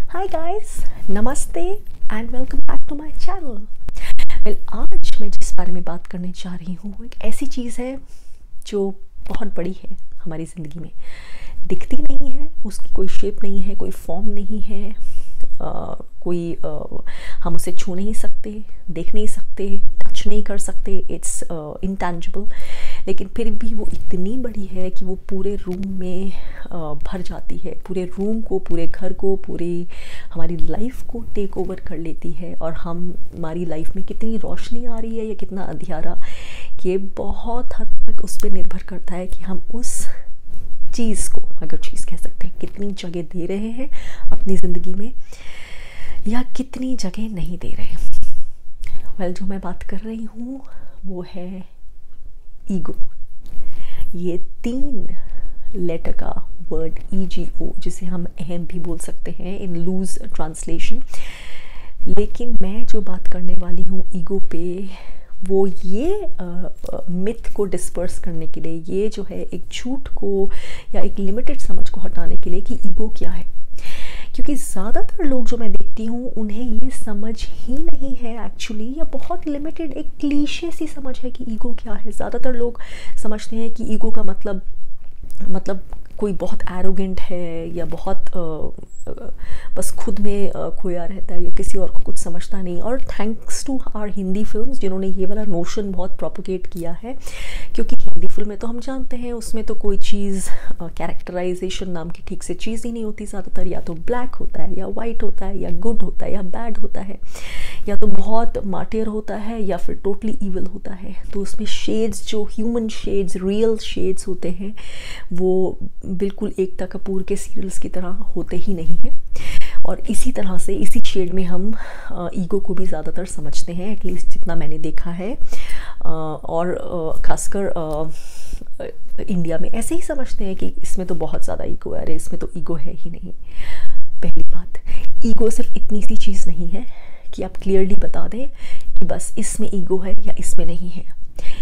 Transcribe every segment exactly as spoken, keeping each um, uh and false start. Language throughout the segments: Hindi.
हाय गाइस, नमस्ते and welcome back to my channel. Well, आज मैं जिस बारे में बात करने जा रही हूँ वो एक ऐसी चीज़ है जो बहुत बड़ी है हमारी ज़िंदगी में। दिखती नहीं है, उसकी कोई शेप नहीं है, कोई फॉर्म नहीं है, आ, कोई आ, हम उसे छू नहीं सकते, देख नहीं सकते, टच नहीं कर सकते, इट्स इंटैंजिबल। लेकिन फिर भी वो इतनी बड़ी है कि वो पूरे रूम में आ, भर जाती है, पूरे रूम को, पूरे घर को, पूरे हमारी लाइफ को टेक ओवर कर लेती है। और हम हमारी लाइफ में कितनी रोशनी आ रही है या कितना अंधियारा, ये बहुत हद तक उस पर निर्भर करता है कि हम उस चीज़ को, अगर चीज़ कह सकते हैं, कितनी जगह दे रहे हैं अपनी ज़िंदगी में या कितनी जगह नहीं दे रहे। वेल, जो मैं बात कर रही हूँ वो है ईगो। ये तीन लेटर का वर्ड ई जी ओ, जिसे हम अहम भी बोल सकते हैं इन लूज ट्रांसलेशन। लेकिन मैं जो बात करने वाली हूँ ईगो पे, वो ये मिथ को डिस्पर्स करने के लिए, ये जो है एक झूठ को या एक लिमिटेड समझ को हटाने के लिए कि ईगो क्या है। क्योंकि ज़्यादातर लोग जो मैं देखती हूँ उन्हें ये समझ ही नहीं है एक्चुअली, या बहुत लिमिटेड एक क्लीशे सी समझ है कि ईगो क्या है। ज़्यादातर लोग समझते हैं कि ईगो का मतलब मतलब कोई बहुत एरोगेंट है या बहुत आ, बस खुद में आ, खोया रहता है या किसी और को कुछ समझता नहीं। और thanks to our Hindi films जिन्होंने ये वाला नोशन बहुत प्रोपोगेट किया है, क्योंकि हिंदी फिल्में तो हम जानते हैं उसमें तो कोई चीज़ कैरेक्टराइजेशन नाम की ठीक से चीज़ ही नहीं होती। ज़्यादातर या तो ब्लैक होता है या वाइट होता है या गुड होता है या बैड होता है, या तो बहुत मार्टियर होता है या फिर टोटली ईविल होता है। तो उसमें शेड्स, जो ह्यूमन शेड्स, रियल शेड्स होते हैं, वो बिल्कुल एकता कपूर के सीरियल्स की तरह होते ही नहीं हैं। और इसी तरह से, इसी शेड में हम ईगो को भी ज़्यादातर समझते हैं, एटलीस्ट जितना मैंने देखा है। आ, और ख़ासकर इंडिया में ऐसे ही समझते हैं कि इसमें तो बहुत ज़्यादा ईगो है, अरे इसमें तो ईगो है ही नहीं। पहली बात, ईगो सिर्फ इतनी सी चीज़ नहीं है कि आप क्लियरली बता दें कि बस इसमें ईगो है या इसमें नहीं है।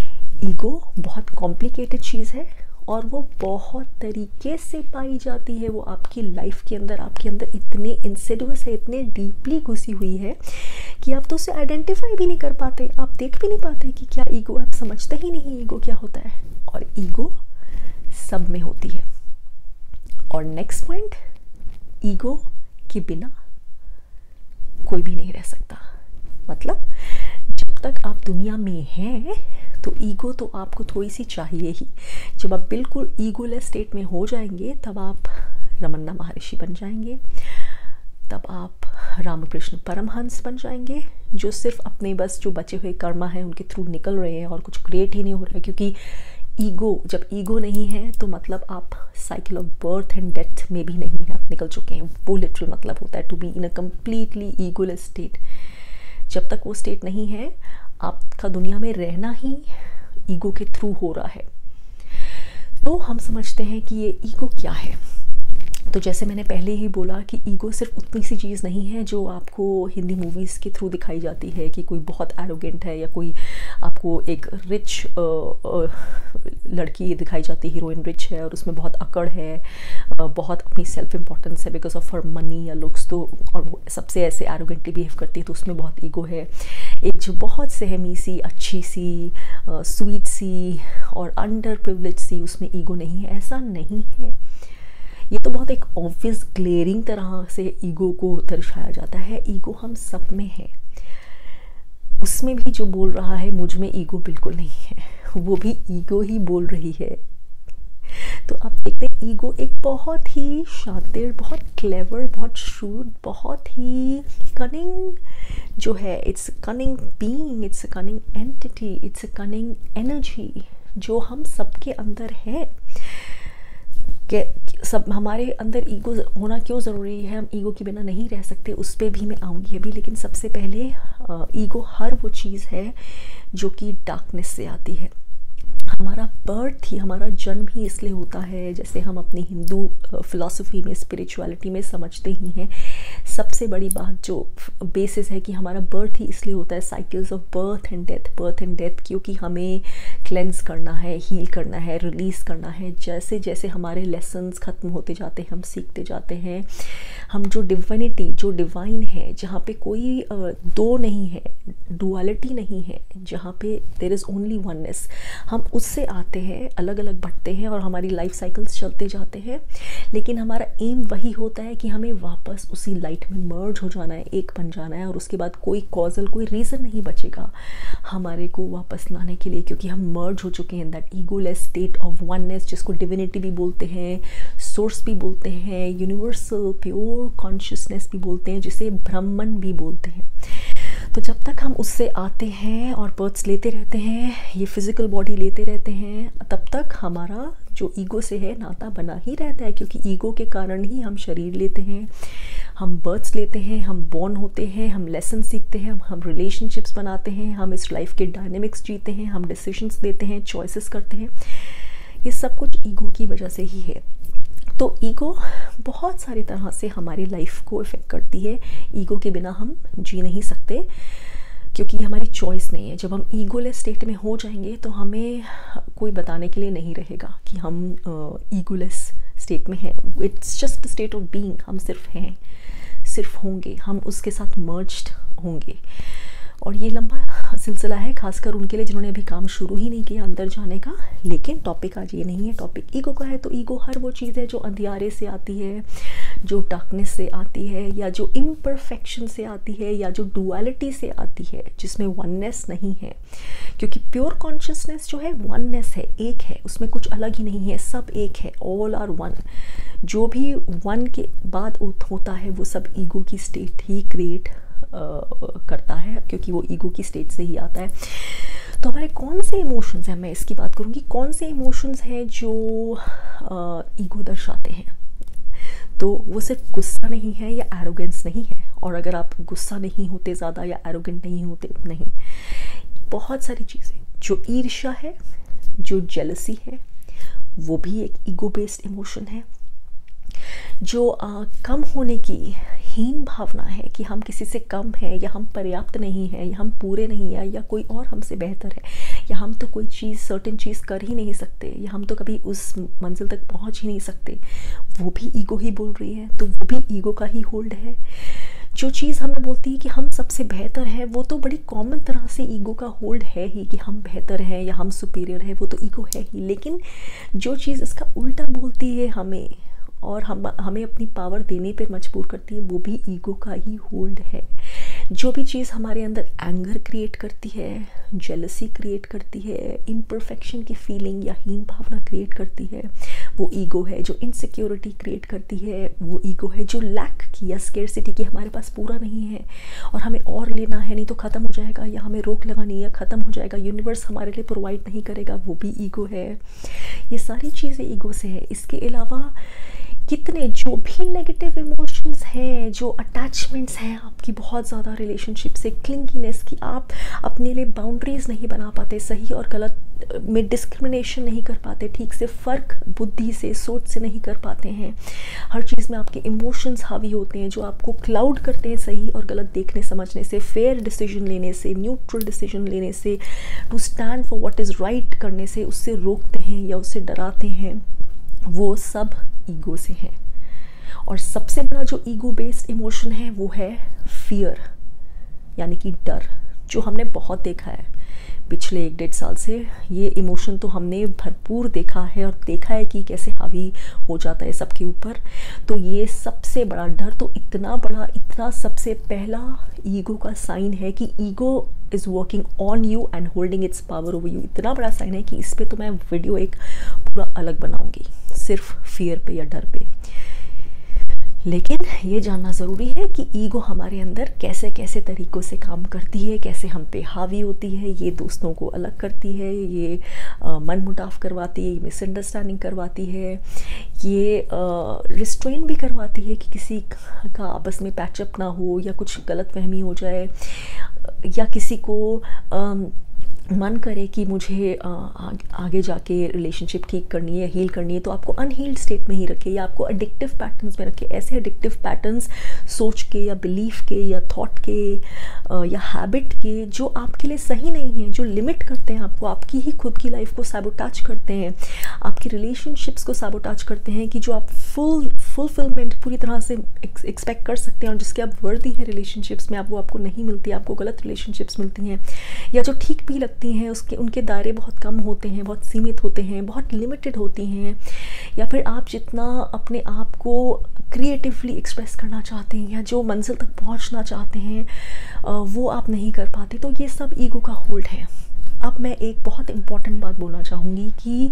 ईगो बहुत कॉम्प्लिकेटेड चीज़ है और वो बहुत तरीके से पाई जाती है। वो आपकी लाइफ के अंदर, आपके अंदर इतने इंसिडियस है, इतने डीपली घुसी हुई है कि आप तो उसे आइडेंटिफाई भी नहीं कर पाते, आप देख भी नहीं पाते कि क्या ईगो, आप समझते ही नहीं ईगो क्या होता है। और ईगो सब में होती है। और नेक्स्ट पॉइंट, ईगो के बिना कोई भी नहीं रह सकता। मतलब जब तक आप दुनिया में हैं तो ईगो तो आपको थोड़ी सी चाहिए ही। जब आप बिल्कुल ईगोलेस स्टेट में हो जाएंगे तब आप रमन्ना महर्षि बन जाएंगे, तब आप रामकृष्ण परमहंस बन जाएंगे, जो सिर्फ अपने बस जो बचे हुए कर्मा हैं उनके थ्रू निकल रहे हैं और कुछ क्रिएट ही नहीं हो रहा है। क्योंकि ईगो, जब ईगो नहीं है तो मतलब आप cycle of birth and death में भी नहीं है, आप निकल चुके हैं। वो लिटरल मतलब होता है to be in a completely egoless state. जब तक वो स्टेट नहीं है, आपका दुनिया में रहना ही ईगो के थ्रू हो रहा है। तो हम समझते हैं कि ये ईगो क्या है। तो जैसे मैंने पहले ही बोला कि ईगो सिर्फ उतनी सी चीज़ नहीं है जो आपको हिंदी मूवीज़ के थ्रू दिखाई जाती है कि कोई बहुत एरोगेंट है या कोई आपको एक रिच लड़की दिखाई जाती है, हीरोइन रिच है और उसमें बहुत अकड़ है, बहुत अपनी सेल्फ इम्पोर्टेंस है बिकॉज ऑफ हर मनी या लुक्स, तो और वो सबसे ऐसे एरोगेंटली बिहेव करती है तो उसमें बहुत ईगो है। एक जो बहुत सहमी सी, अच्छी सी, स्वीट सी और अंडर प्रिविलेज सी, उसमें ईगो नहीं है। ऐसा नहीं है। ये तो बहुत एक ऑब्वियस ग्लेरिंग तरह से ईगो को दर्शाया जाता है। ईगो हम सब में है। उसमें भी जो बोल रहा है मुझ में ईगो बिल्कुल नहीं है, वो भी ईगो ही बोल रही है। तो आप देखते हैं ईगो एक बहुत ही शातिर, बहुत क्लेवर, बहुत श्रूड, बहुत ही कनिंग जो है, it's cunning being, it's a cunning entity, it's a cunning energy जो हम सबके अंदर है। कि सब हमारे अंदर ईगो होना क्यों ज़रूरी है, हम ईगो के बिना नहीं रह सकते, उस पर भी मैं आऊँगी अभी। लेकिन सबसे पहले ईगो हर वो चीज़ है जो कि डार्कनेस से आती है। हमारा बर्थ ही, हमारा जन्म ही इसलिए होता है, जैसे हम अपनी हिंदू फिलॉसफी में, स्पिरिचुअलिटी में समझते ही हैं, सबसे बड़ी बात जो बेसिस है कि हमारा बर्थ ही इसलिए होता है, cycles of birth and death, birth and death, क्योंकि हमें क्लेंस करना है, हील करना है, रिलीज़ करना है। जैसे जैसे हमारे लेसन्स ख़त्म होते जाते हैं, हम सीखते जाते हैं, हम जो डिविनिटी, जो डिवाइन है, जहाँ पे कोई दो नहीं है, डुअलिटी नहीं है, जहाँ पे देयर इज़ ओनली वननेस, हम उससे आते हैं, अलग अलग बढ़ते हैं और हमारी लाइफ साइकिल्स चलते जाते हैं। लेकिन हमारा एम वही होता है कि हमें वापस उसी लाइट में मर्ज हो जाना है, एक बन जाना है, और उसके बाद कोई कॉजल, कोई रीज़न नहीं बचेगा हमारे को वापस लाने के लिए, क्योंकि हम मर्ज हो चुके हैं that egoless state of oneness, जिसको डिविनिटी भी बोलते हैं, सोर्स भी बोलते हैं, यूनिवर्सल प्योर कॉन्शियसनेस भी बोलते हैं, जिसे ब्रह्मन भी बोलते हैं। तो जब तक हम उससे आते हैं और बर्थ्स लेते रहते हैं, ये फिज़िकल बॉडी लेते रहते हैं, तब तक हमारा जो ईगो से है नाता बना ही रहता है, क्योंकि ईगो के कारण ही हम शरीर लेते हैं, हम बर्थ्स लेते हैं, हम बॉर्न होते हैं, हम लेसन सीखते हैं, हम रिलेशनशिप्स बनाते हैं, हम इस लाइफ के डायनेमिक्स जीते हैं, हम डिसीजंस लेते हैं, चॉइसेस करते हैं। ये सब कुछ ईगो की वजह से ही है। तो ईगो बहुत सारी तरह से हमारी लाइफ को इफ़ेक्ट करती है। ईगो के बिना हम जी नहीं सकते, क्योंकि हमारी चॉइस नहीं है। जब हम ईगोलेस स्टेट में हो जाएंगे तो हमें कोई बताने के लिए नहीं रहेगा कि हम ईगोलेस स्टेट में हैं। It's just state of being. हम सिर्फ हैं, सिर्फ होंगे, हम उसके साथ मर्ज्ड होंगे। और ये लंबा सिलसिला है, खासकर उनके लिए जिन्होंने अभी काम शुरू ही नहीं किया अंदर जाने का। लेकिन टॉपिक आज ये नहीं है, टॉपिक ईगो का है। तो ईगो हर वो चीज़ है जो अंधियारे से आती है, जो डार्कनेस से आती है, या जो इम्परफेक्शन से आती है, या जो डुअलिटी से आती है, जिसमें वननेस नहीं है। क्योंकि प्योर कॉन्शियसनेस जो है वननेस है, एक है, उसमें कुछ अलग ही नहीं है, सब एक है, ऑल आर वन। जो भी वन के बाद होता है वो सब ईगो की स्टेट ही क्रिएट Uh, करता है, क्योंकि वो ईगो की स्टेट से ही आता है। तो हमारे कौन से इमोशंस हैं, मैं इसकी बात करूँगी, कौन से इमोशंस हैं जो ईगो uh, दर्शाते हैं। तो वो सिर्फ गुस्सा नहीं है या एरोगेंस नहीं है। और अगर आप गुस्सा नहीं होते ज़्यादा या एरोगेंट नहीं होते, नहीं, बहुत सारी चीज़ें, जो ईर्ष्या है, जो जेलसी है, वो भी एक ईगो बेस्ड इमोशन है। जो आ, कम होने की हीन भावना है कि हम किसी से कम है, या हम पर्याप्त नहीं है, या हम पूरे नहीं हैं, या कोई और हमसे बेहतर है, या हम तो कोई चीज़, सर्टेन चीज़ कर ही नहीं सकते, या हम तो कभी उस मंजिल तक पहुंच ही नहीं सकते, वो भी ईगो ही बोल रही है। तो वो भी ईगो का ही होल्ड है। जो चीज़ हमें बोलती है कि हम सबसे बेहतर है, वो तो बड़ी कॉमन तरह से ईगो का होल्ड है ही, कि हम बेहतर हैं या हम सुपीरियर है, वो तो ईगो है ही। लेकिन जो चीज़ इसका उल्टा बोलती है हमें, और हम हमें अपनी पावर देने पर मजबूर करती है, वो भी ईगो का ही होल्ड है। जो भी चीज़ हमारे अंदर एंगर क्रिएट करती है, जेलसी क्रिएट करती है, इम्परफेक्शन की फीलिंग या हीन भावना क्रिएट करती है, वो ईगो है। जो इनसिक्योरिटी क्रिएट करती है, वो ईगो है। जो लैक की या स्केर्सिटी की, हमारे पास पूरा नहीं है और हमें और लेना है, नहीं तो ख़त्म हो जाएगा, या हमें रोक लगानी है या ख़त्म हो जाएगा, यूनिवर्स हमारे लिए प्रोवाइड नहीं करेगा, वो भी ईगो है। ये सारी चीज़ें ईगो से है। इसके अलावा कितने जो भी नेगेटिव इमोशंस हैं, जो अटैचमेंट्स हैं आपकी बहुत ज़्यादा रिलेशनशिप से, क्लिंकीनेस की, आप अपने लिए बाउंड्रीज़ नहीं बना पाते, सही और गलत में डिस्क्रिमिनेशन नहीं कर पाते, ठीक से फ़र्क बुद्धि से, सोच से नहीं कर पाते हैं, हर चीज़ में आपके इमोशंस हावी होते हैं, जो आपको क्लाउड करते हैं सही और गलत देखने समझने से, फेयर डिसीजन लेने से, न्यूट्रल डिसीजन लेने से, to stand for what is right करने से, उससे रोकते हैं या उससे डराते हैं, वो सब ईगो से है। और सबसे बड़ा जो ईगो बेस्ड इमोशन है वो है फियर, यानी कि डर, जो हमने बहुत देखा है पिछले एक डेढ़ साल से। ये इमोशन तो हमने भरपूर देखा है, और देखा है कि कैसे हावी हो जाता है सबके ऊपर। तो ये सबसे बड़ा डर, तो इतना बड़ा, इतना सबसे पहला ईगो का साइन है कि ego is working on you and holding its power over you. इतना बड़ा साइन है कि इस पर तो मैं वीडियो एक पूरा अलग बनाऊंगी, सिर्फ फियर पे या डर पे। लेकिन ये जानना ज़रूरी है कि ईगो हमारे अंदर कैसे कैसे तरीक़ों से काम करती है, कैसे हम पे हावी होती है। ये दोस्तों को अलग करती है, ये मन मुटाव करवाती है, ये मिसअंडरस्टैंडिंग करवाती है, ये रिस्ट्रेन भी करवाती है कि किसी का आपस में पैचअप ना हो, या कुछ गलत फहमी हो जाए, या किसी को आ, मन करे कि मुझे आ, आगे जाके रिलेशनशिप ठीक करनी है, हील करनी है, तो आपको अनहील्ड स्टेट में ही रखे या आपको एडिक्टिव पैटर्न्स में रखे। ऐसे एडिक्टिव पैटर्न्स सोच के या बिलीफ के या थॉट के आ, या हैबिट के जो आपके लिए सही नहीं हैं, जो लिमिट करते हैं आपको, आपकी ही खुद की लाइफ को सैबोटाज करते हैं, आपकी रिलेशनशिप्स को सैबोटाज करते हैं, कि जो आप फुल फुलफिलमेंट पूरी तरह से एक्सपेक्ट कर सकते हैं और जिसके आप वर्दी हैं रिलेशनशिप्स में, आप वो आपको नहीं मिलती, आपको गलत रिलेशनशिप्स मिलती हैं, या जो ठीक भी लगती हैं उसके उनके दायरे बहुत कम होते हैं, बहुत सीमित होते हैं, बहुत लिमिटेड होती हैं, या फिर आप जितना अपने आप को क्रिएटिवली एक्सप्रेस करना चाहते हैं या जो मंजिल तक पहुंचना चाहते हैं वो आप नहीं कर पाते। तो ये सब ईगो का होल्ड है। अब मैं एक बहुत इम्पॉर्टेंट बात बोलना चाहूँगी कि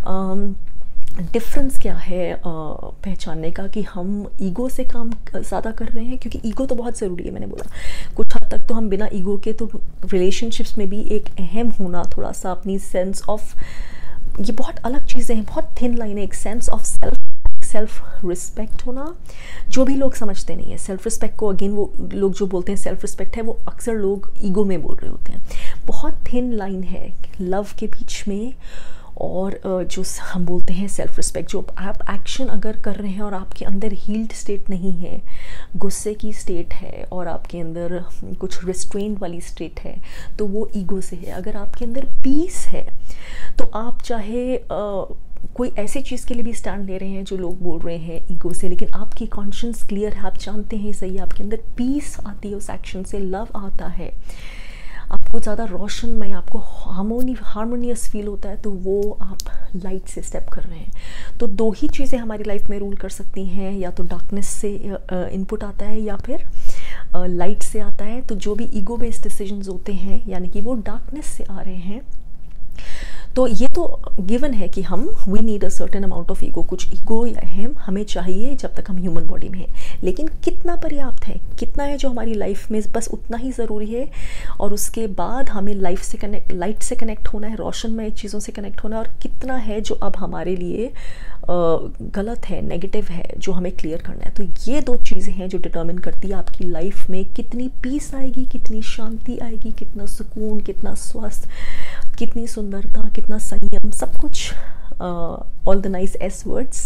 डिफरेंस क्या है पहचानने का कि हम ईगो से काम ज़्यादा कर रहे हैं, क्योंकि ईगो तो बहुत ज़रूरी है। मैंने बोला कुछ हद तक तो हम बिना ईगो के तो रिलेशनशिप्स में भी एक अहम होना, थोड़ा सा अपनी सेंस ऑफ, ये बहुत अलग चीज़ें हैं, बहुत थिन लाइन है। एक sense of self self respect होना, जो भी लोग समझते नहीं है सेल्फ रिस्पेक्ट को, अगेन वो लोग जो बोलते हैं सेल्फ रिस्पेक्ट है, वो अक्सर लोग ईगो में बोल रहे होते हैं। बहुत थिन लाइन है लव के बीच में और जो हम बोलते हैं सेल्फ रिस्पेक्ट। जो आप एक्शन अगर कर रहे हैं और आपके अंदर हील्ड स्टेट नहीं है, गुस्से की स्टेट है और आपके अंदर कुछ रिस्ट्रेंट वाली स्टेट है, तो वो ईगो से है। अगर आपके अंदर पीस है तो आप चाहे आ, कोई ऐसी चीज़ के लिए भी स्टैंड ले रहे हैं जो लोग बोल रहे हैं ईगो से, लेकिन आपकी कॉन्शियस क्लियर है, आप जानते हैं सही, आपके अंदर पीस आती है उस एक्शन से, लव आता है, आपको ज़्यादा रोशनमय, आपको हार्मोनी हार्मोनियस फील होता है, तो वो आप लाइट से स्टेप कर रहे हैं। तो दो ही चीज़ें हमारी लाइफ में रूल कर सकती हैं, या तो डार्कनेस से इनपुट आता है या फिर लाइट से आता है। तो जो भी ईगो बेस्ड डिसीजंस होते हैं यानी कि वो डार्कनेस से आ रहे हैं, तो ये तो गिवन है कि हम we need a certain amount of ego, कुछ ईगो या अहम हमें चाहिए जब तक हम ह्यूमन बॉडी में हैं। लेकिन कितना पर्याप्त है, कितना है जो हमारी लाइफ में, बस उतना ही ज़रूरी है। और उसके बाद हमें लाइफ से कनेक्ट, लाइट से कनेक्ट होना है, रोशनमय चीज़ों से कनेक्ट होना है। और कितना है जो अब हमारे लिए गलत है, नेगेटिव है, जो हमें क्लियर करना है। तो ये दो चीज़ें हैं जो डिटर्मिन करती है आपकी लाइफ में कितनी पीस आएगी, कितनी शांति आएगी, कितना सुकून, कितना स्वास्थ्य, कितनी सुंदरता, कितना संयम, सब कुछ। All the nicest words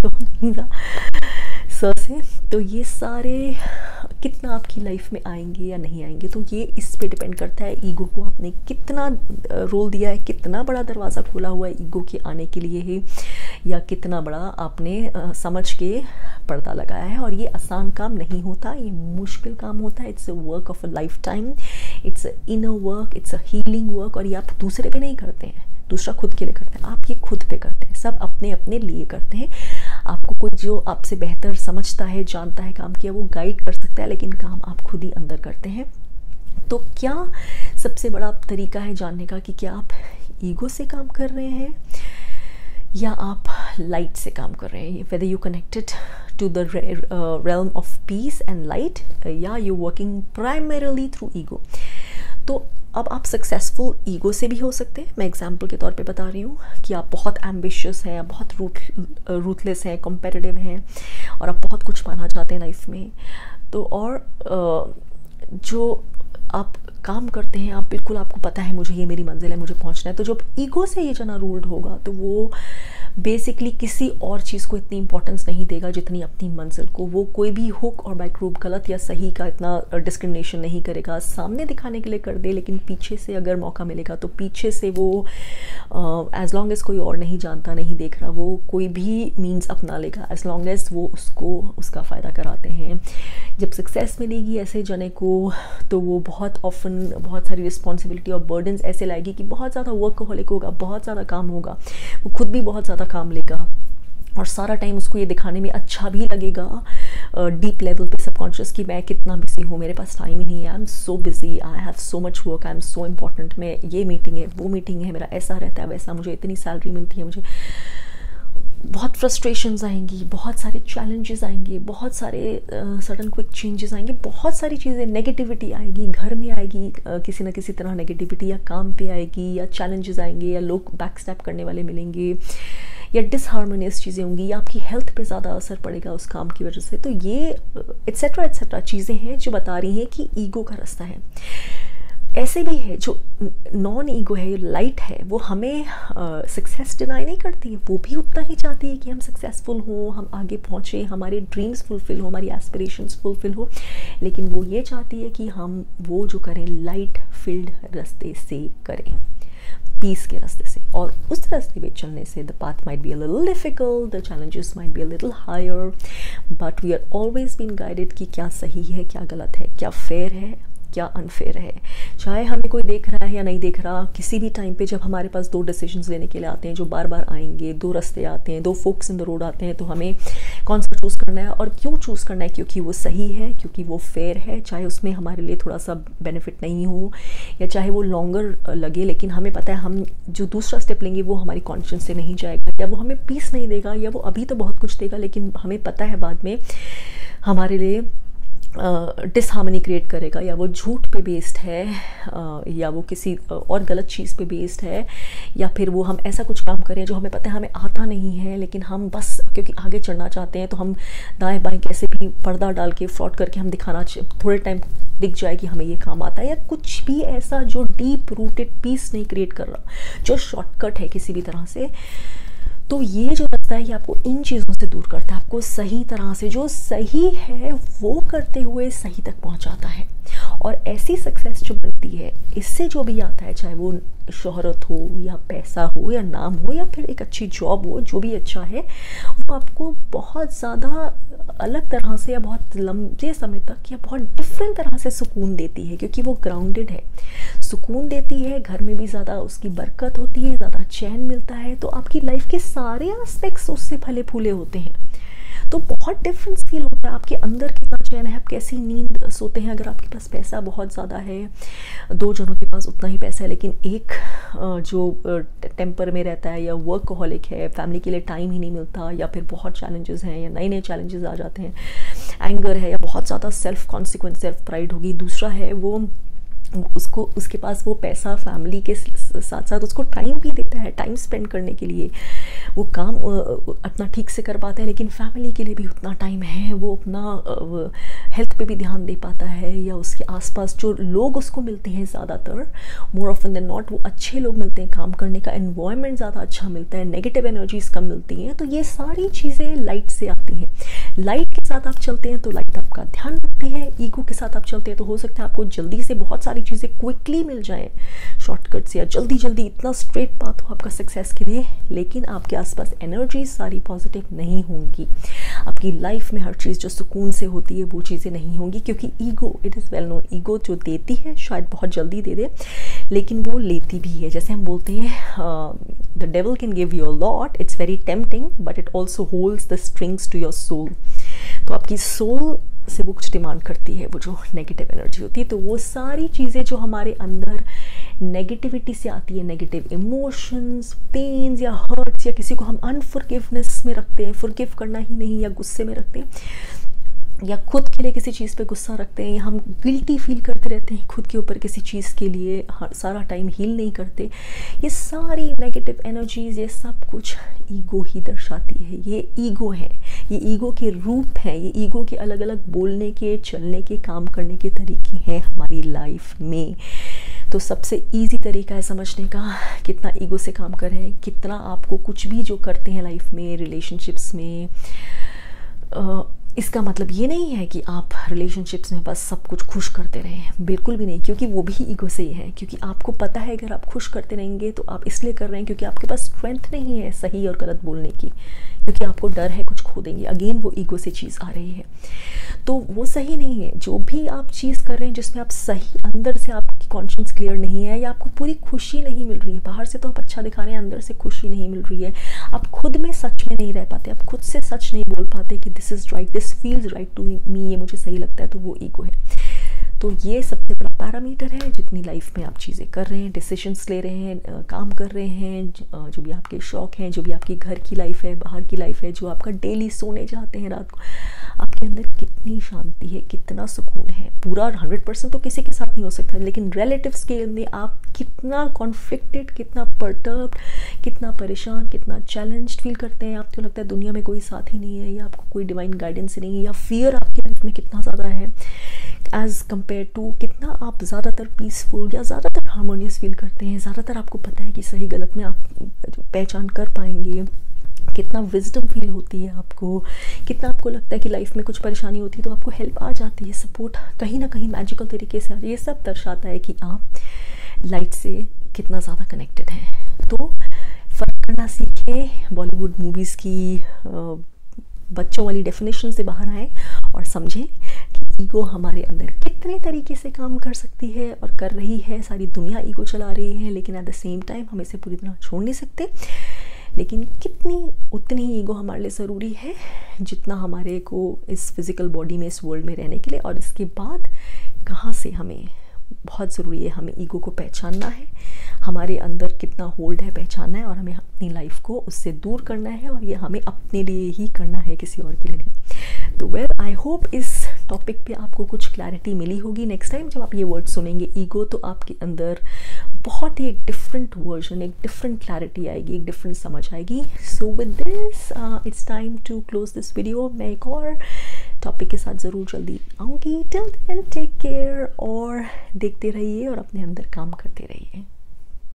sir से, तो ये सारे कितना आपकी लाइफ में आएंगे या नहीं आएंगे, तो ये इस पे डिपेंड करता है ईगो को आपने कितना रोल दिया है, कितना बड़ा दरवाज़ा खोला हुआ है ईगो के आने के लिए ही, या कितना बड़ा आपने आ, समझ के पर्दा लगाया है। और ये आसान काम नहीं होता, ये मुश्किल काम होता है। It's a work of a life time, it's a inner work, it's a healing work. और ये आप दूसरे पे नहीं करते हैं, दूसरा खुद के लिए करते हैं, आप ये खुद पे करते हैं, सब अपने अपने लिए करते हैं। आपको कोई जो आपसे बेहतर समझता है, जानता है काम किया, वो गाइड कर सकता है, लेकिन काम आप खुद ही अंदर करते हैं। तो क्या सबसे बड़ा तरीका है जानने का कि क्या आप ईगो से काम कर रहे हैं या आप लाइट से काम कर रहे हैं, whether you connected to the realm of peace and light, या you working primarily through ego. तो अब आप सक्सेसफुल ईगो से भी हो सकते हैं। मैं एग्जांपल के तौर पे बता रही हूँ कि आप बहुत एम्बिशियस हैं, बहुत रूथ रूथलेस हैं, कॉम्पिटिटिव हैं और आप बहुत कुछ पाना चाहते हैं लाइफ में। तो और जो आप काम करते हैं, आप बिल्कुल, आपको पता है मुझे ये मेरी मंजिल है, मुझे पहुंचना है। तो जब ईगो से ये जना रूल्ड होगा तो वो बेसिकली किसी और चीज़ को इतनी इंपॉर्टेंस नहीं देगा जितनी अपनी मंजिल को। वो कोई भी हुक और बाइक रूप गलत या सही का इतना डिस्क्रिमिनेशन नहीं करेगा, सामने दिखाने के लिए कर दे, लेकिन पीछे से अगर मौका मिलेगा तो पीछे से वो एज लॉन्ग एज कोई और नहीं जानता, नहीं देख रहा, वो कोई भी मीन्स अपना लेगा एज लॉन्ग एज वो उसको उसका फ़ायदा कराते हैं। जब सक्सेस मिलेगी ऐसे जने को तो वो बहुत ऑफन बहुत सारी रिस्पॉन्सिबिलिटी और बर्डन्स ऐसे लाएगी कि बहुत ज़्यादा वर्कहोलिक होगा, बहुत ज़्यादा काम होगा, वो खुद भी बहुत ज़्यादा काम लेगा और सारा टाइम उसको ये दिखाने में अच्छा भी लगेगा डीप लेवल पे सबकॉन्शियस कि मैं कितना बिजी हूँ, मेरे पास टाइम ही नहीं है, I am so busy, I have so much work, I am so important, मैं ये मीटिंग है, वो मीटिंग है, मेरा ऐसा रहता है, वैसा, मुझे इतनी सैलरी मिलती है, मुझे बहुत फ्रस्ट्रेशंस आएंगी, बहुत सारे चैलेंजेस आएंगे, बहुत सारे सडन क्विक चेंजेस आएंगे, बहुत सारी चीज़ें, नेगेटिविटी आएगी, घर में आएगी uh, किसी ना किसी तरह नेगेटिविटी, या काम पे आएगी, या चैलेंजेस आएंगे, या लोग बैक स्टैप करने वाले मिलेंगे, या डिसहार्मोनियस चीज़ें होंगी, या आपकी हेल्थ पे ज़्यादा असर पड़ेगा उस काम की वजह से। तो ये एट्सेट्रा एट्सेट्रा चीज़ें हैं जो बता रही हैं कि ईगो का रास्ता है। ऐसे भी है जो नॉन ईगो है, लाइट है, वो हमें सक्सेस डिनाई नहीं करती है, वो भी उतना ही चाहती है कि हम सक्सेसफुल हो, हम आगे पहुँचे, हमारे ड्रीम्स फुलफ़िल हो, हमारी एस्पिरेशंस फुलफ़िल हो, लेकिन वो ये चाहती है कि हम वो जो करें लाइट फील्ड रास्ते से करें, पीस के रास्ते से। और उस रास्ते पे चलने से the path might be a little difficult, the challenges might be a little higher, but we are always been guided कि क्या सही है, क्या गलत है, क्या फेयर है, क्या अनफेयर है। चाहे हमें कोई देख रहा है या नहीं देख रहा, किसी भी टाइम पे जब हमारे पास दो डिसीजंस लेने के लिए आते हैं जो बार बार आएंगे, दो रास्ते आते हैं, दो फोक्स इन द रोड आते हैं, तो हमें कौन सा चूज़ करना है और क्यों चूज़ करना है? क्योंकि वो सही है, क्योंकि वो फेयर है, चाहे उसमें हमारे लिए थोड़ा सा बेनिफिट नहीं हो या चाहे वो लॉन्गर लगे, लेकिन हमें पता है हम जो दूसरा स्टेप लेंगे वो हमारी कॉन्शियस से नहीं जाएगा, या वो हमें पीस नहीं देगा, या वो अभी तो बहुत कुछ देगा लेकिन हमें पता है बाद में हमारे लिए डिसहार्मनी क्रिएट करेगा, या वो झूठ पे बेस्ड है, uh, या वो किसी और गलत चीज़ पे बेस्ड है, या फिर वो हम ऐसा कुछ काम करें जो हमें पता है हमें आता नहीं है, लेकिन हम बस क्योंकि आगे चढ़ना चाहते हैं तो हम दाएं बाएं कैसे भी पर्दा डाल के फ्रॉड करके हम दिखाना, थोड़े टाइम दिख जाए कि हमें ये काम आता है, या कुछ भी ऐसा जो डीप रूटेड पीस नहीं क्रिएट कर रहा, जो शॉर्टकट है किसी भी तरह से। तो ये जो रास्ता है ये आपको इन चीज़ों से दूर करता है, आपको सही तरह से जो सही है वो करते हुए सही तक पहुंचाता है। और ऐसी सक्सेस जो मिलती है, इससे जो भी आता है, चाहे वो शोहरत हो या पैसा हो या नाम हो या फिर एक अच्छी जॉब हो, जो भी अच्छा है, वो आपको बहुत ज़्यादा अलग तरह से या बहुत लंबे समय तक या बहुत डिफरेंट तरह से सुकून देती है, क्योंकि वो ग्राउंडेड है, सुकून देती है, घर में भी ज़्यादा उसकी बरकत होती है, ज़्यादा चैन मिलता है, तो आपकी लाइफ के सारे एस्पेक्ट्स उससे फले फूले होते हैं। तो बहुत डिफरेंस फील होता है, आपके अंदर कितना चैन है, आप कैसी नींद सोते हैं। अगर आपके पास पैसा बहुत ज़्यादा है, दो जनों के पास उतना ही पैसा है, लेकिन एक जो टेम्पर में रहता है या वर्कहॉलिक है, फैमिली के लिए टाइम ही नहीं मिलता, या फिर बहुत चैलेंजेस हैं या नए नए चैलेंजेस आ जाते हैं, एंगर है, या बहुत ज़्यादा सेल्फ कॉन्सिक्वेंस, सेल्फ प्राइड होगी। दूसरा है वो उसको उसके पास वो पैसा फैमिली के साथ साथ उसको टाइम भी देता है, टाइम स्पेंड करने के लिए, वो काम अपना ठीक से कर पाता है, लेकिन फैमिली के लिए भी उतना टाइम है, वो अपना हेल्थ पे भी ध्यान दे पाता है, या उसके आसपास जो लोग उसको मिलते हैं, ज़्यादातर मोर ऑफन देन नॉट वो अच्छे लोग मिलते हैं, काम करने का एनवायरनमेंट ज़्यादा अच्छा मिलता है, नेगेटिव एनर्जीज कम मिलती हैं। तो ये सारी चीज़ें लाइट से आती हैं। लाइट के साथ आप चलते हैं तो लाइट आपका ध्यान रखती है, ईगो के साथ आप चलते हैं तो हो सकता है आपको जल्दी से बहुत सारी चीज़ें क्विकली मिल जाएं, शॉर्टकट्स, या जल्दी जल्दी इतना स्ट्रेट पाथ हो आपका सक्सेस के लिए, लेकिन आपके आसपास एनर्जी सारी पॉजिटिव नहीं होंगी। आपकी लाइफ में हर चीज़ जो सुकून से होती है वो चीज़ें नहीं होंगी, क्योंकि ego, it is well known, ego जो देती है शायद बहुत जल्दी दे दे, लेकिन वो लेती भी है। जैसे हम बोलते हैं the devil can give you a lot, it's very tempting, but it also holds the strings to your soul. तो आपकी सोल से वो कुछ डिमांड करती है, वो जो नेगेटिव एनर्जी होती है। तो वो सारी चीज़ें जो हमारे अंदर नेगेटिविटी से आती है, नेगेटिव इमोशंस, पेन्स या हर्ट्स, या किसी को हम अनफॉरगिवनेस में रखते हैं, फॉरगिव करना ही नहीं, या गुस्से में रखते हैं, या खुद के लिए किसी चीज़ पे गुस्सा रखते हैं, या हम गिल्टी फील करते रहते हैं खुद के ऊपर किसी चीज़ के लिए, हर सारा टाइम हील नहीं करते। ये सारी नेगेटिव एनर्जीज, ये सब कुछ ईगो ही दर्शाती है। ये ईगो है, ये ईगो के रूप हैं, ये ईगो के अलग अलग बोलने के, चलने के, काम करने के तरीके हैं हमारी लाइफ में। तो सबसे इजी तरीका है समझने का, कितना ईगो से काम करें, कितना आपको कुछ भी जो करते हैं लाइफ में, रिलेशनशिप्स में, आ, इसका मतलब ये नहीं है कि आप रिलेशनशिप्स में बस सब कुछ खुश करते रहें, बिल्कुल भी नहीं, क्योंकि वो भी ईगो से ही है। क्योंकि आपको पता है अगर आप खुश करते रहेंगे तो आप इसलिए कर रहे हैं क्योंकि आपके पास स्ट्रेंथ नहीं है सही और गलत बोलने की, क्योंकि आपको डर है कुछ खो देंगे। अगेन वो ईगो से चीज़ आ रही है, तो वो सही नहीं है। जो भी आप चीज़ कर रहे हैं जिसमें आप सही, अंदर से आपकी कॉन्शियस क्लियर नहीं है, या आपको पूरी खुशी नहीं मिल रही है, बाहर से तो आप अच्छा दिखा रहे हैं, अंदर से खुशी नहीं मिल रही है, आप खुद में सच में नहीं रह पाते, आप खुद से सच नहीं बोल पाते कि this is right, this feels right to me, ये मुझे सही लगता है, तो वो ईगो है। तो ये सबसे बड़ा पैरामीटर है, जितनी लाइफ में आप चीज़ें कर रहे हैं, डिसीजंस ले रहे हैं, काम कर रहे हैं, जो भी आपके शौक़ हैं, जो भी आपकी घर की लाइफ है, बाहर की लाइफ है, जो आपका डेली सोने जाते हैं रात को, आपके अंदर कितनी शांति है, कितना सुकून है। पूरा हंड्रेड परसेंट तो किसी के साथ नहीं हो सकता, लेकिन रिलेटिव स्केल में आप कितना कॉन्फ्लिक्टेड, कितना परटर्ब्ड, कितना परेशान, कितना चैलेंज्ड फील करते हैं। आपको लगता है दुनिया में कोई साथ ही नहीं है, या आपको कोई डिवाइन गाइडेंस नहीं है, या फियर आपकी लाइफ में कितना ज़्यादा है, एज़ कम्पेयर टू कितना आप ज़्यादातर पीसफुल या ज़्यादातर हार्मोनियस फील करते हैं, ज़्यादातर आपको पता है कि सही गलत में आप पहचान कर पाएंगे, कितना विजडम फील होती है आपको, कितना आपको लगता है कि लाइफ में कुछ परेशानी होती है तो आपको हेल्प आ जाती है, सपोर्ट कहीं ना कहीं मैजिकल तरीके से आ रही है। ये सब दर्शाता है कि आप लाइट से कितना ज़्यादा कनेक्टेड हैं। तो फ़र्क करना सीखें, बॉलीवुड मूवीज़ की आ, बच्चों वाली डेफिनेशन से बाहर आएँ और समझें कि ईगो हमारे अंदर कितने तरीके से काम कर सकती है और कर रही है। सारी दुनिया ईगो चला रही है, लेकिन एट द सेम टाइम हम इसे पूरी तरह छोड़ नहीं सकते। लेकिन कितनी उतनी ही ईगो हमारे लिए ज़रूरी है जितना हमारे को इस फिज़िकल बॉडी में, इस वर्ल्ड में रहने के लिए। और इसके बाद कहाँ से हमें बहुत ज़रूरी है, हमें ईगो को पहचानना है, हमारे अंदर कितना होल्ड है पहचानना है, और हमें अपनी लाइफ को उससे दूर करना है, और ये हमें अपने लिए ही करना है, किसी और के लिए नहीं। तो वेल आई होप इस टॉपिक पे आपको कुछ क्लैरिटी मिली होगी। नेक्स्ट टाइम जब आप ये वर्ड सुनेंगे ईगो, तो आपके अंदर बहुत ही एक डिफरेंट वर्जन, एक डिफरेंट क्लैरिटी आएगी, एक डिफरेंट समझ आएगी। So with this it's time to close this video. मैं एक और टॉपिक के साथ ज़रूर जल्दी आऊँगी। टिल देन टेक केयर और देखते रहिए और अपने अंदर काम करते रहिए।